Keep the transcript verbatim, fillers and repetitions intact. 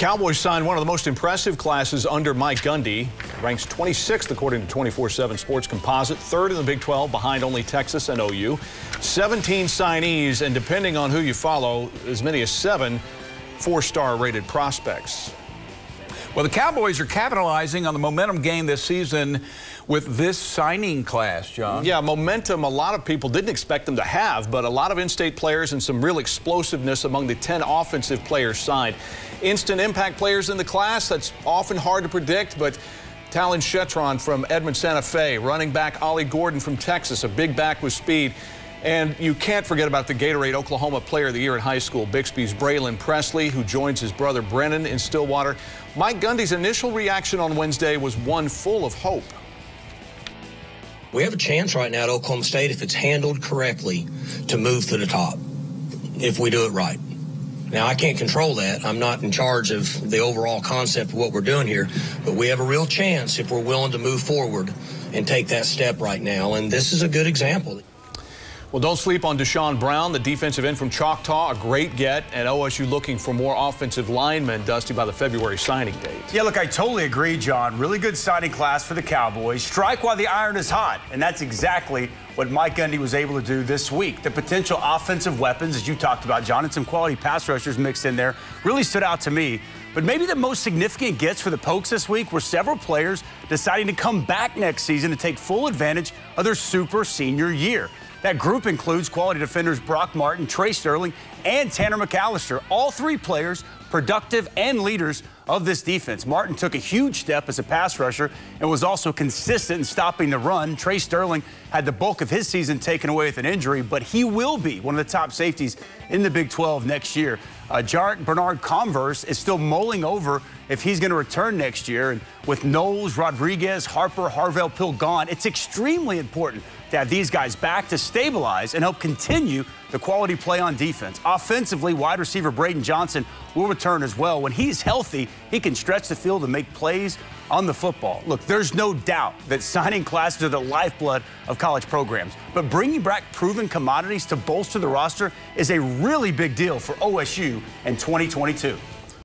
Cowboys signed one of the most impressive classes under Mike Gundy. Ranks twenty-sixth according to twenty-four seven Sports Composite, third in the Big twelve behind only Texas and O U. seventeen signees, and depending on who you follow, as many as seven four-star rated prospects. Well, the Cowboys are capitalizing on the momentum gained this season with this signing class, John. Yeah, momentum a lot of people didn't expect them to have, but a lot of in-state players and some real explosiveness among the ten offensive players signed. Instant impact players in the class, that's often hard to predict, but Talon Shetron from Edmond Santa Fe, running back Ollie Gordon from Texas, a big back with speed. And you can't forget about the Gatorade Oklahoma Player of the Year in high school, Bixby's Braylon Presley, who joins his brother Brennan in Stillwater. Mike Gundy's initial reaction on Wednesday was one full of hope. We have a chance right now at Oklahoma State, if it's handled correctly, to move to the top, if we do it right. Now, I can't control that. I'm not in charge of the overall concept of what we're doing here, but we have a real chance if we're willing to move forward and take that step right now, and this is a good example. Well, don't sleep on Deshaun Brown, the defensive end from Choctaw, a great get, and O S U looking for more offensive linemen, Dusty, by the February signing date. Yeah, look, I totally agree, John. Really good signing class for the Cowboys. Strike while the iron is hot, and that's exactly what Mike Gundy was able to do this week. The potential offensive weapons, as you talked about, John, and some quality pass rushers mixed in there, really stood out to me. But maybe the most significant gets for the Pokes this week were several players deciding to come back next season to take full advantage of their super senior year. That group includes quality defenders Brock Martin, Trey Sterling, and Tanner McAllister. All three players productive and leaders of this defense. Martin took a huge step as a pass rusher and was also consistent in stopping the run. Trey Sterling had the bulk of his season taken away with an injury, but he will be one of the top safeties in the Big twelve next year. Uh, Jarek Bernard Converse is still mulling over if he's going to return next year. And with Knowles, Rodriguez, Harper, Harvell Pill gone, it's extremely important to have these guys back to stabilize and help continue the quality play on defense. Offensively, wide receiver Braden Johnson will return as well. When he's healthy, he can stretch the field and make plays on the football. Look, there's no doubt that signing classes are the lifeblood of college programs, but bringing back proven commodities to bolster the roster is a really big deal for O S U in twenty twenty-two.